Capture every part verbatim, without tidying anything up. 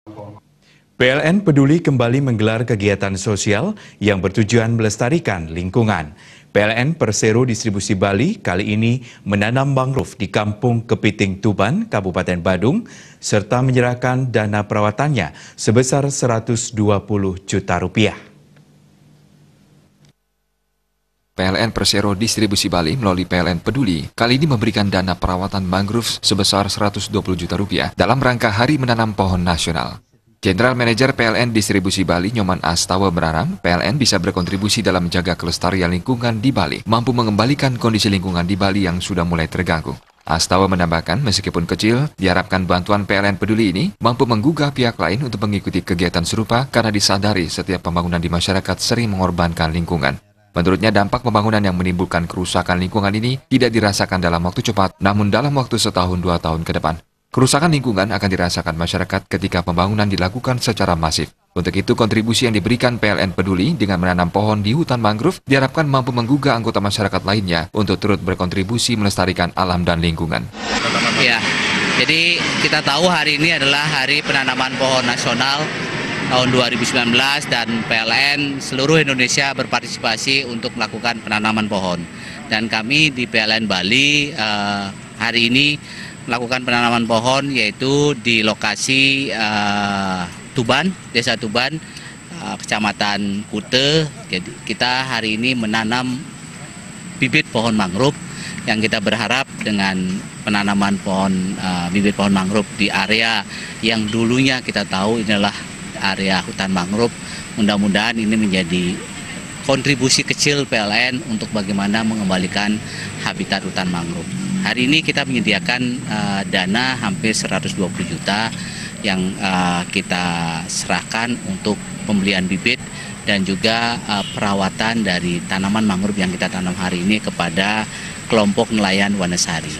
P L N Peduli kembali menggelar kegiatan sosial yang bertujuan melestarikan lingkungan. P L N Persero Distribusi Bali kali ini menanam mangrove di Kampung Kepiting Tuban, Kabupaten Badung, serta menyerahkan dana perawatannya sebesar seratus dua puluh juta rupiah. P L N Persero Distribusi Bali melalui P L N Peduli kali ini memberikan dana perawatan mangrove sebesar seratus dua puluh juta rupiah dalam rangka Hari Menanam Pohon Nasional. General Manager P L N Distribusi Bali Nyoman Astawa berharap P L N bisa berkontribusi dalam menjaga kelestarian lingkungan di Bali, mampu mengembalikan kondisi lingkungan di Bali yang sudah mulai terganggu. Astawa menambahkan meskipun kecil, diharapkan bantuan P L N Peduli ini mampu menggugah pihak lain untuk mengikuti kegiatan serupa karena disadari setiap pembangunan di masyarakat sering mengorbankan lingkungan. Menurutnya dampak pembangunan yang menimbulkan kerusakan lingkungan ini tidak dirasakan dalam waktu cepat, namun dalam waktu setahun dua tahun ke depan. Kerusakan lingkungan akan dirasakan masyarakat ketika pembangunan dilakukan secara masif. Untuk itu, kontribusi yang diberikan P L N Peduli dengan menanam pohon di hutan mangrove diharapkan mampu menggugah anggota masyarakat lainnya untuk turut berkontribusi melestarikan alam dan lingkungan. Ya, jadi kita tahu hari ini adalah Hari Penanaman Pohon Nasional tahun dua ribu sembilan belas dan P L N seluruh Indonesia berpartisipasi untuk melakukan penanaman pohon. Dan kami di P L N Bali uh, hari ini melakukan penanaman pohon yaitu di lokasi uh, Tuban, Desa Tuban, uh, Kecamatan Kute. Jadi kita hari ini menanam bibit pohon mangrove yang kita berharap dengan penanaman pohon uh, bibit pohon mangrove di area yang dulunya kita tahu inilah area hutan mangrove, mudah-mudahan ini menjadi kontribusi kecil P L N untuk bagaimana mengembalikan habitat hutan mangrove. Hari ini kita menyediakan uh, dana hampir seratus dua puluh juta yang uh, kita serahkan untuk pembelian bibit dan juga uh, perawatan dari tanaman mangrove yang kita tanam hari ini kepada kelompok nelayan Wanasari.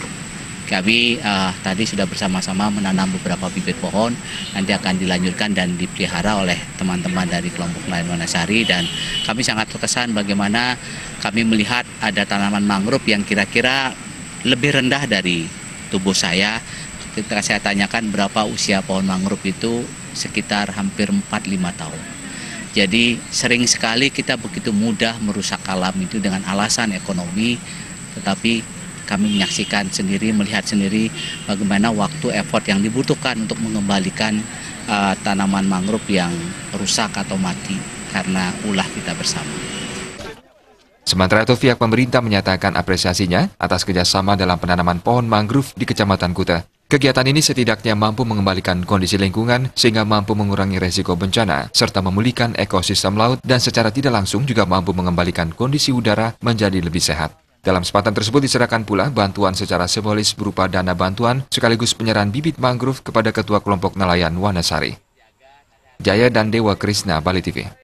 Kami uh, tadi sudah bersama-sama menanam beberapa bibit pohon, nanti akan dilanjutkan dan dipelihara oleh teman-teman dari kelompok nelayan Wanasari, dan kami sangat terkesan bagaimana kami melihat ada tanaman mangrove yang kira-kira lebih rendah dari tubuh saya. Ketika saya tanyakan berapa usia pohon mangrove itu, sekitar hampir empat lima tahun. Jadi sering sekali kita begitu mudah merusak alam itu dengan alasan ekonomi, tetapi kami menyaksikan sendiri, melihat sendiri bagaimana waktu effort yang dibutuhkan untuk mengembalikan uh, tanaman mangrove yang rusak atau mati karena ulah kita bersama. Sementara itu, pihak pemerintah menyatakan apresiasinya atas kerjasama dalam penanaman pohon mangrove di Kecamatan Kuta. Kegiatan ini setidaknya mampu mengembalikan kondisi lingkungan sehingga mampu mengurangi resiko bencana, serta memulihkan ekosistem laut dan secara tidak langsung juga mampu mengembalikan kondisi udara menjadi lebih sehat. Dalam kesempatan tersebut diserahkan pula bantuan secara simbolis berupa dana bantuan sekaligus penyerahan bibit mangrove kepada Ketua Kelompok Nelayan Wanasari. Jaya dan Dewa Krisna, Bali T V.